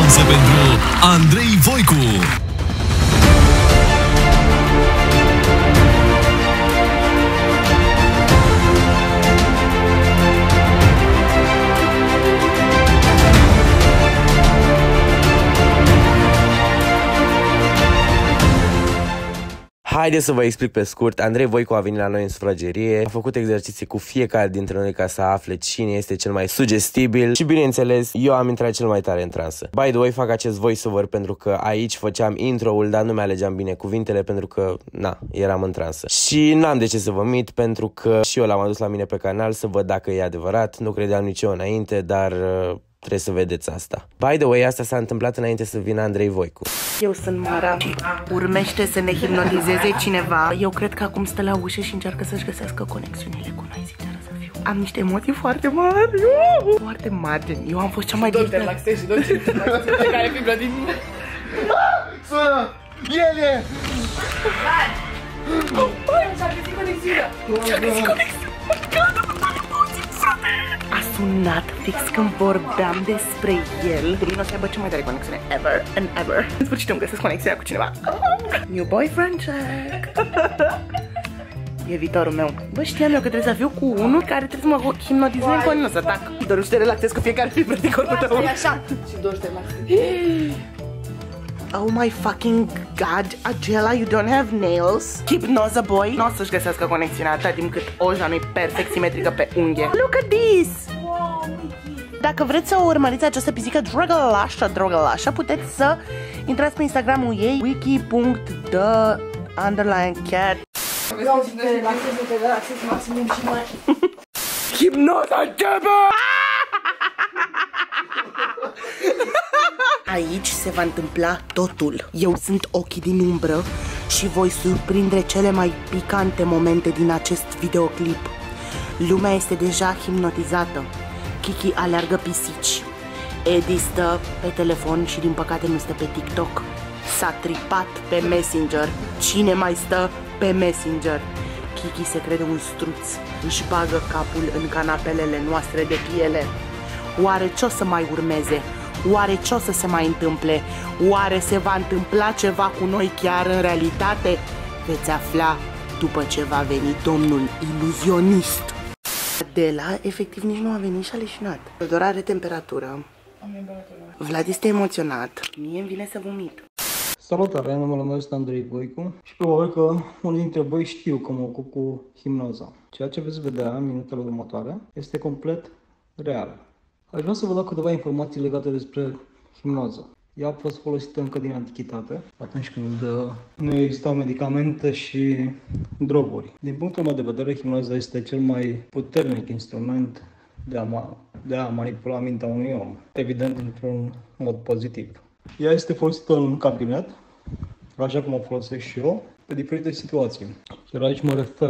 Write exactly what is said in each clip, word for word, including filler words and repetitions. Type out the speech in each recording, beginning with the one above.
aplauze pentru Andrei Voicu! Haideți să vă explic pe scurt. Andrei Voicu a venit la noi în sufragerie, a făcut exerciții cu fiecare dintre noi ca să afle cine este cel mai sugestibil și, bineînțeles, eu am intrat cel mai tare în transă. By the way, fac acest voiceover pentru că aici făceam intro-ul, dar nu mi-alegeam bine cuvintele pentru că, na, eram în transă. Și n-am de ce să vă mit, pentru că și eu l-am adus la mine pe canal să văd dacă e adevărat. Nu credeam nici eu înainte, dar... trebuie să vedeți asta. By the way, asta s-a întâmplat înainte să vină Andrei Voicu. Eu sunt Mara. Urmește să ne hipnotizeze cineva. Eu cred că acum stă la ușă și încearcă să-și găsească conexiunile cu noi, sinceră să fiu. Am niște emoții foarte mari. Uh! Foarte mari. Eu am fost cea mai Doar te relaxezi și doar te relaxezi. Care vibră din mine. Sună! Ele! Și-a găsit conexiunea. Și-a găsit conexiunea. A sunat fix când vorbeam despre el. De mine o să aibă cea mai tare conexiune ever and ever. În sfârșit îmi găsesc conexiunea cu cineva. New boyfriend check. E viitorul meu. Bă, știam eu că trebuie să fiu cu unul care trebuie să mă hipnotizeze în continuu să tac. Doar să te relaxezi cu fiecare fibră din corpul tău. E așa. Și doar să te relaxezi. Oh my fucking god, Angela, you don't have nails. Hypnoza boy. Nu o să-și găsească conexiunea atât timp cât oja nu-i perfect simetrică pe unghie. Look at this! Dacă vreți să urmăriți această pisică drăgălașă, drăgălașă, puteți să intrați pe Instagramul ei wiki punct the underline cat. Vreau să te relaxezi, să te relaxezi maximum și mai... Hipnoza începe! Aici se va întâmpla totul. Eu sunt ochii din umbră și voi surprinde cele mai picante momente din acest videoclip. Lumea este deja hipnotizată. Kiki aleargă pisici. Edi stă pe telefon și din păcate nu stă pe TikTok. S-a tripat pe Messenger. Cine mai stă pe Messenger? Kiki se crede un struț. Își bagă capul în canapelele noastre de piele. Oare ce o să mai urmeze? Oare ce o să se mai întâmple? Oare se va întâmpla ceva cu noi chiar în realitate? Veți afla după ce va veni domnul iluzionist. Adela efectiv nici nu a venit și a leșinat. Doar are temperatură. Am temperatură. Vlad este emoționat. Mie îmi vine să vomit. Salutare, numele meu este Andrei Voicu și probabil că unii dintre voi știu că mă ocup cu hipnoza. Ceea ce veți vedea în minutele următoare este complet real. Aș vrea să vă dau câteva informații legate despre hipnoză. Ea a fost folosită încă din antichitate, atunci când uh, nu existau medicamente și droguri. Din punctul meu de vedere, hipnoza este cel mai puternic instrument de a, ma de a manipula mintea unui om, evident într-un mod pozitiv. Ea este folosită în cabinet, așa cum o folosesc și eu, pe diferite situații. Iar aici mă refer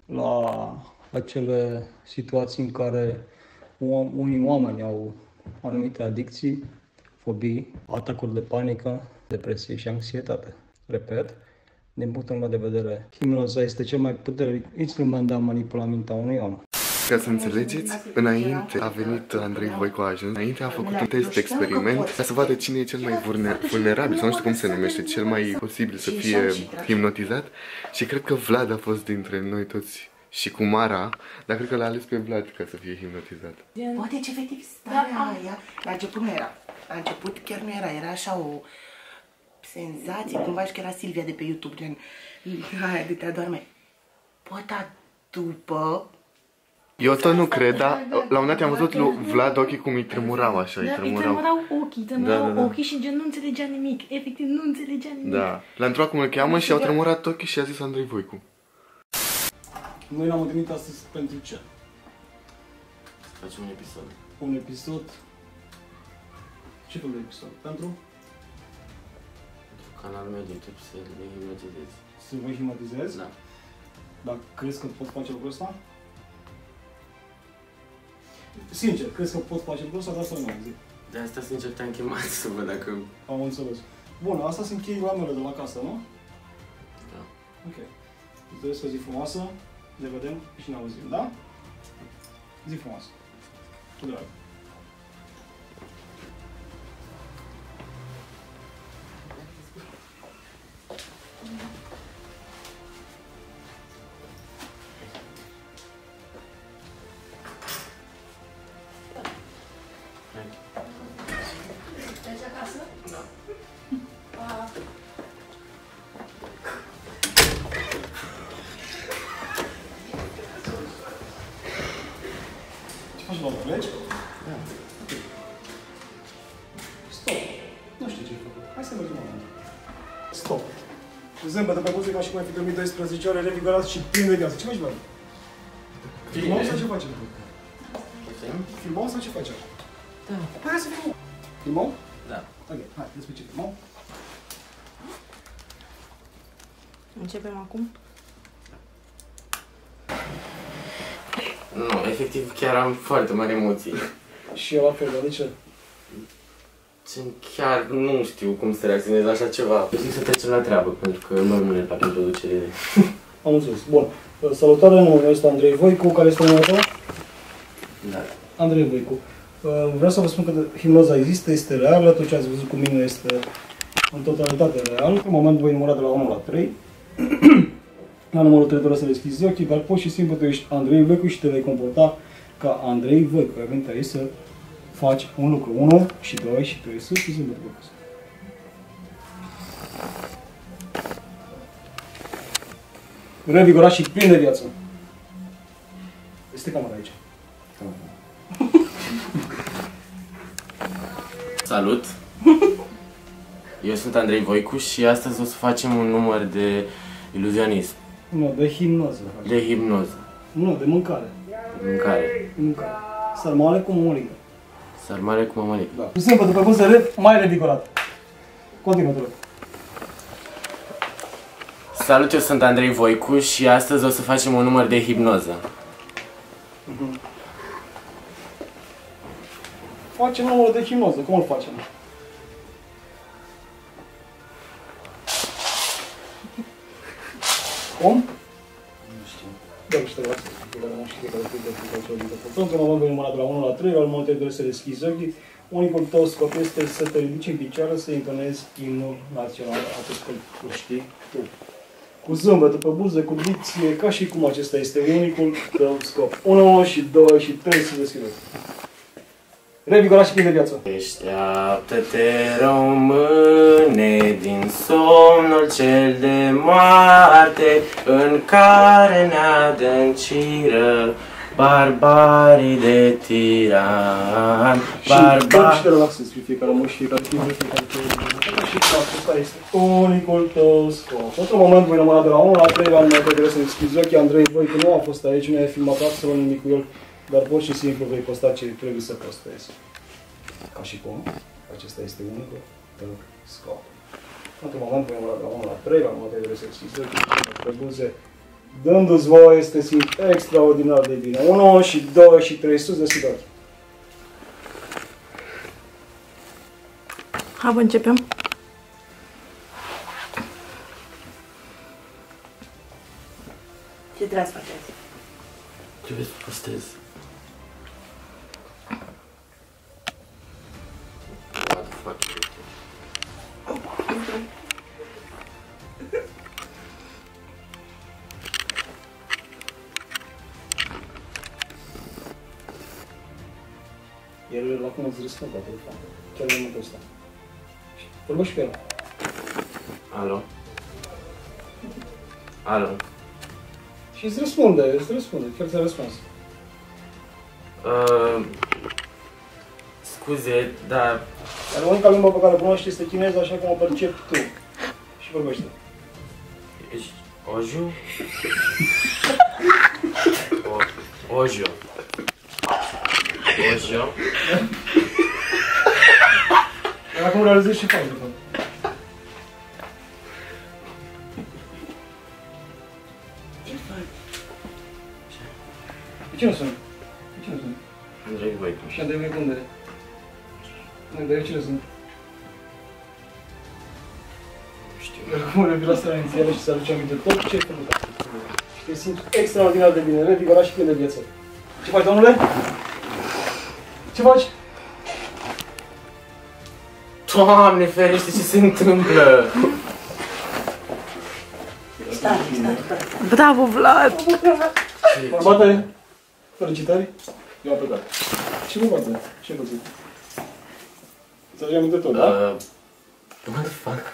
la acele situații în care unii oameni au anumite adicții, fobii, atacuri de panică, depresie și anxietate. Repet, din punctul meu de vedere, hipnoza este cel mai puternic instrument de a manipula mintea unui om. Ca să înțelegeți, înainte a venit Andrei Voicu a ajuns, înainte a făcut un test experiment ca să vadă cine e cel mai vulnerabil, sau nu știu cum se numește, cel mai posibil să fie hipnotizat și cred că Vlad a fost dintre noi toți și cu Mara, dar cred că l-a ales pe Vlad ca să fie hipnotizat. Poate ce efectiv starea aia, la început nu era, la început chiar nu era, era așa o senzație, cumva și că era Silvia de pe YouTube, gen, aia de te adorme. Poate după... Eu tot nu cred, dar la un moment dat am văzut lui Vlad ochii cum îi tremurau așa, îi tremurau. Îi tremurau ochii, tremurau da, da, da. ochii și gen nu înțelegea nimic, efectiv nu înțelegea nimic. Da, l-a întrebat cum îl cheamă și au tremurat ochii și a zis Andrei Voicu. Noi ne-am întâlnit astăzi pentru ce? Să facem un episod. Un episod? Ce fel de episod? Pentru? Pentru canalul meu de YouTube să vă hipnotizez. Să vă hipnotizez? Da. Dar crezi că pot face lucrul ăsta? Sincer, crezi că pot face lucrul ăsta, dar să nu zic. De asta, sincer, te-am chemat să văd dacă... Am înțeles. Bun, asta sunt cheile mele de la casă, nu? Da. Ok. Îți doresc o zi frumoasă, ne vedem și ne auzim, da? Zi frumoasă. Cu drag. Hai să mergem acum. Stop. Zâmbătă pe buze ca și cum ai fi dormit doisprezece ore, revigorat și plin de viață. Ce faci, băi? Filmăm sau ce faci? Filmăm sau ce faci? Da. Hai să filmăm. Filmăm? Da. Ok, hai, despre ce filmăm? Începem acum? Nu, efectiv chiar am foarte mari emoții. Și eu la fel, de ce? Chiar nu știu cum să reacționez la așa ceva. Zic să trecem la treabă, pentru că nu nu ne fac introducere. Am înțeles. Bun. Salutare, numele meu este Andrei Voicu. Care este numele tău? Da. Andrei Voicu. Vreau să vă spun că hipnoza există, este reală. Tot ce ați văzut cu mine este în totalitate real. În moment voi număra de la unu la trei. La numărul trei trebuie să deschizi ochii, dar poți și simplu tu ești Andrei Voicu și te vei comporta ca Andrei Voicu. Evident, aici să faci un lucru. unu și doi și trei. Sus și zâmbătă pe acasă. Revigorat și plin de viață. Este camera aici. Salut! Eu sunt Andrei Voicu și astăzi o să facem un număr de iluzionism. Nu, de hipnoză. De hipnoză. Nu, de mâncare. Mâncare. De mâncare. Sarmale cu mămăligă. Sarmale cu mămăligă. Da. Simplu, după cum se mai revigorat. Continuă, te rog. Salut, eu sunt Andrei Voicu și astăzi o să facem un număr de hipnoză. Uh-huh. Facem numărul de hipnoză. Cum îl facem? Cum? Nu știu. Da, nu știu, nu știu care fi de fiecare dintre voi. Într-un moment voi număra de la unu la trei, la moment trebuie să deschizi ochii. Unicul tău scop este să te ridici în picioare, să intonezi imnul național, atât cât îl știi tu. Cu zâmbătă pe buze, cu dicție, ca și cum acesta este unicul tău scop. unu și doi și trei să deschizi ochii. Revigorat și plin de viață. Deșteaptă-te, române, din somnul cel de moarte, în care ne adânciră barbarii de tiran. Barbar... Și te relaxezi pe fiecare mână și fiecare timp, fiecare timp. Și acesta este unicul tău scop. Într-un moment voi număra de la unu la trei, la numai trebuie să deschizi ochii. Andrei Voicu nu a fost aici, nu ai filmat absolut nimic cu el. Dar pur și simplu vei posta ce trebuie să postezi. Ca și cum, acesta este unicul tău scop. Într-un moment voi număra de la unu la trei, la numai trebuie să deschizi ochii, pe buze, dându-ți voie să te simți extraordinar de bine. unu și doi și trei, sus, deschid ochii. Hai, începem. Ce trebuie să faceți? Trebuie să postez. What the fuck? El la cum îți răspunde la telefon. Chiar în momentul ăsta. Vorbă și pe el. Alo? Alo? Și îți răspunde, îți răspunde, chiar ți-a răspuns. Uh, scuze, dar... Dar unica limbă pe care o cunoști este chineză, așa cum o percepi tu. Și vorbește. Ești Oju? O, Ojo. Ojo? Dar acum realizezi și faci, de fapt. Ce faci? De ce nu sunt? De ce nu sunt? Andrei Voicu. Și Andrei Voicu unde e? Unde e? Cine sunt? Nu știu. Acum revii la seara inițială și să aduce aminte tot ce ai făcut. Și te simți extraordinar de bine, revigorat și plin de viață. Ce faci, domnule? Ce faci? Doamne ferește, ce se întâmplă? Stai, stai, stai. Bravo, Vlad! Bărbate, felicitări. Eu am plecat. Ce bărbate? Ce-ai făcut? Îți aduce aminte tot, da? Uh, what the fuck?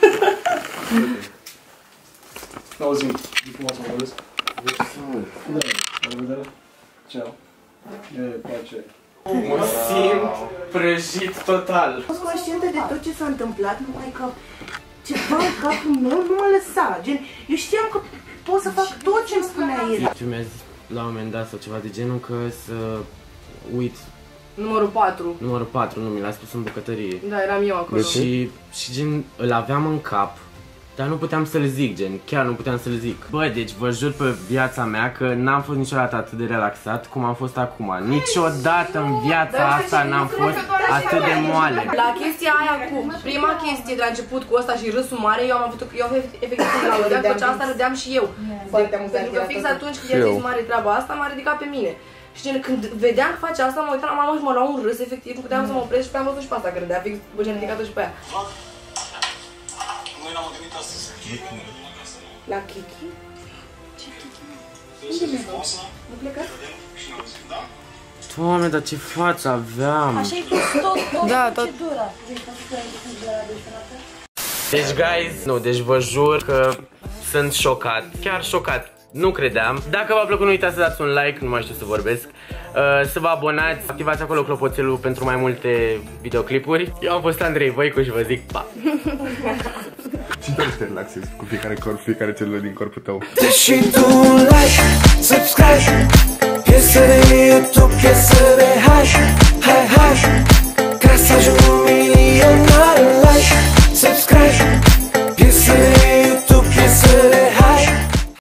N-auzim. E frumos să vorbesc. Da, la revedere. Ceau. E pace. Mă simt prăjit total. Am fost conștientă de tot ce s-a întâmplat, numai că ceva în capul meu nu mă lăsa. Gen, eu știam că pot să fac tot ce-mi spunea el. Ce mi-a zis la un moment dat sau ceva de genul că să uit Numărul patru. numărul patru, nu, mi l-a spus în bucătărie. Da, eram eu acolo. Și, și gen, îl aveam în cap, dar nu puteam să-l zic, gen, chiar nu puteam să-l zic. Bă, deci vă jur pe viața mea că n-am fost niciodată atât de relaxat cum am fost acum. Niciodată în viața asta n-am fost atât de moale. La chestia aia cu prima chestie de la început cu ăsta și râsul mare, eu am avut, eu efectiv când l-audeam, făcea asta, râdeam și eu. Pentru că fix atunci când i-a zis mare treaba asta, m-a ridicat pe mine. Și gen, când vedeam că face asta, mă uitam la mama și mă luam un râs, efectiv, nu puteam să mă opresc și pe am văzut și pe asta, că râdea fix, bă, ce-am ridicat-o și pe aia. Noi n-am gândit astăzi. La Kiki? Ce Kiki? Unde mergem? Nu plecați? Doamne, dar ce față aveam! Așa-i tot, tot, tot Da, tot. procedura. Deci, guys, nu, deci vă jur că sunt șocat, chiar șocat. Nu credeam. Dacă v-a plăcut, nu uitați să dați un like, nu mai știu să vorbesc. uh, Să vă abonați, activați acolo clopoțelul pentru mai multe videoclipuri. Eu am fost Andrei Voicu și vă zic pa! Și doar să te relaxezi cu fiecare corp, fiecare celulă din corpul tău. Deși tu un like, subscribe, piesă de YouTube, piesă de hash, hai hash, ca să ajung un milionar.